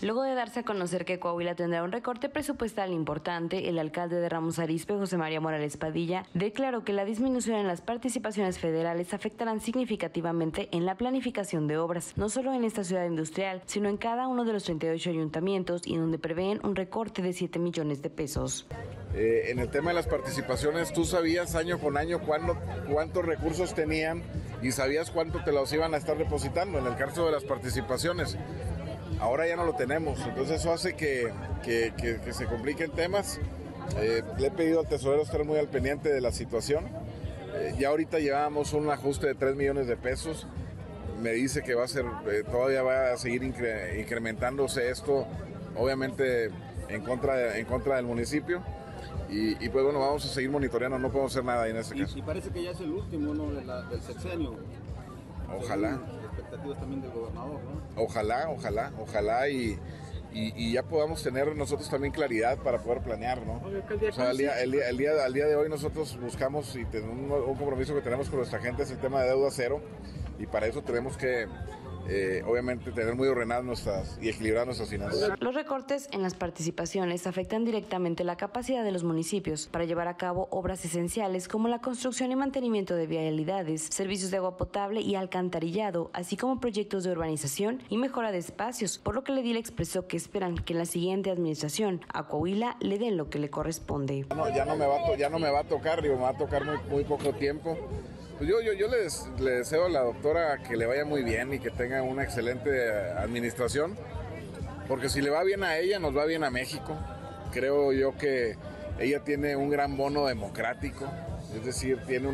Luego de darse a conocer que Coahuila tendrá un recorte presupuestal importante, el alcalde de Ramos Arizpe, José María Morales Padilla, declaró que la disminución en las participaciones federales afectarán significativamente en la planificación de obras, no solo en esta ciudad industrial, sino en cada uno de los 38 ayuntamientos, y donde prevén un recorte de 7 millones de pesos. En el tema de las participaciones, tú sabías año con año cuántos recursos tenían y sabías cuánto te los iban a estar depositando en el caso de las participaciones. Ahora ya no lo tenemos, entonces eso hace que se compliquen temas. Le he pedido al tesorero estar muy al pendiente de la situación. Ya ahorita llevábamos un ajuste de 3 millones de pesos. Me dice que va a ser, todavía va a seguir incrementándose esto, obviamente en contra del municipio. Y pues bueno, vamos a seguir monitoreando, no podemos hacer nada ahí en este caso. Y parece que ya es el último, ¿no?, del sexenio. Ojalá. Expectativas también del gobernador, ¿no? Ojalá y ya podamos tener nosotros también claridad para poder planear, ¿no? O sea, al día de hoy nosotros buscamos y tenemos un compromiso que tenemos con nuestra gente, es el tema de deuda cero, y para eso tenemos que obviamente tener muy ordenadas y equilibrar nuestras finanzas. Los recortes en las participaciones afectan directamente la capacidad de los municipios para llevar a cabo obras esenciales como la construcción y mantenimiento de vialidades, servicios de agua potable y alcantarillado, así como proyectos de urbanización y mejora de espacios, por lo que el edil expresó que esperan que en la siguiente administración a Coahuila le den lo que le corresponde. Ya no me va a tocar, me va a tocar muy poco tiempo. Pues yo le deseo a la doctora que le vaya muy bien y que tenga una excelente administración, porque si le va bien a ella, nos va bien a México. Creo yo que ella tiene un gran bono democrático, es decir, tiene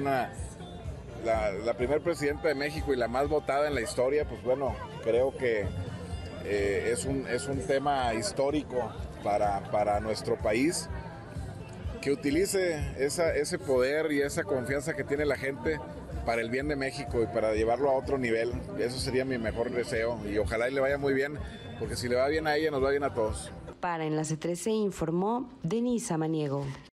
la primer presidenta de México y la más votada en la historia. Pues bueno, creo que es un tema histórico para nuestro país, que utilice ese poder y esa confianza que tiene la gente para el bien de México y para llevarlo a otro nivel. Eso sería mi mejor deseo y ojalá y le vaya muy bien, porque si le va bien a ella, nos va bien a todos. Para Enlace 13 informó Denise Samaniego.